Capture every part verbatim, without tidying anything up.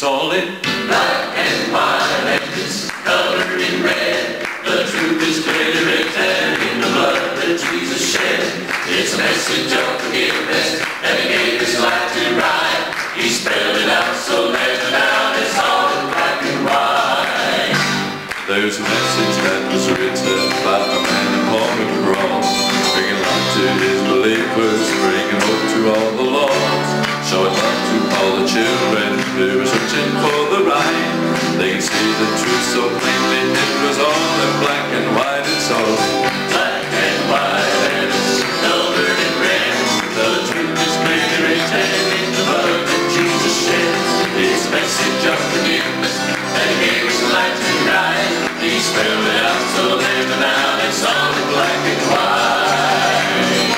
It's all in black and white and it's colored in red. The truth is clearly written in the blood that Jesus shed. It's a message of forgiveness that He gave His life to write. He spelled it out so there's no doubt it's all in black and white. There's a message that was written by a man upon the cross, bringing life to His believers, bringing hope to all the lost, showing love to all the children who are searching for the right. They can see the truth so plainly, it was all in black and white. It's all black and white and it's colored in red. The truth is clearly written in the blood that Jesus shed. It's a message of forgiveness that He gave His life to write. He spelled it out so there's no doubt it's all in black and white.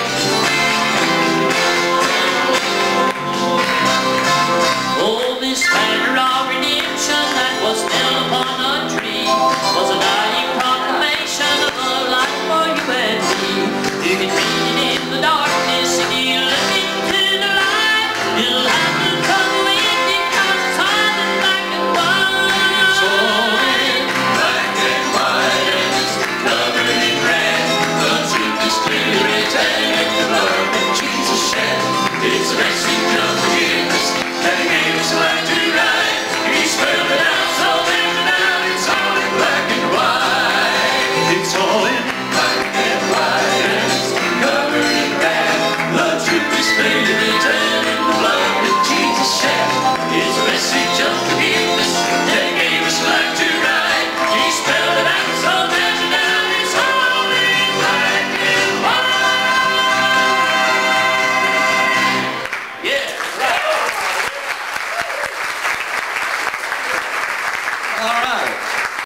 Oh, this banner of redemption that was nailed upon a tree was a dying proclamation of a life for you and me. You can read it in the darkness if you look into the light. You'll have to come with it 'cause it's all in black and white. It's all in black and white and it's covered in red. The truth is clearly written in the blood that Jesus shed. It's a message of forgiveness that He gave His life to write. He spelled it out so there's no doubt it's all in black and white. It's all in black and white and it's covered in red. The truth is clearly written in the blood that Jesus shed. It's a message of forgiveness that He gave His life to write. He spelled it out so there's no doubt it's all in black and white. Yeah, right. All right.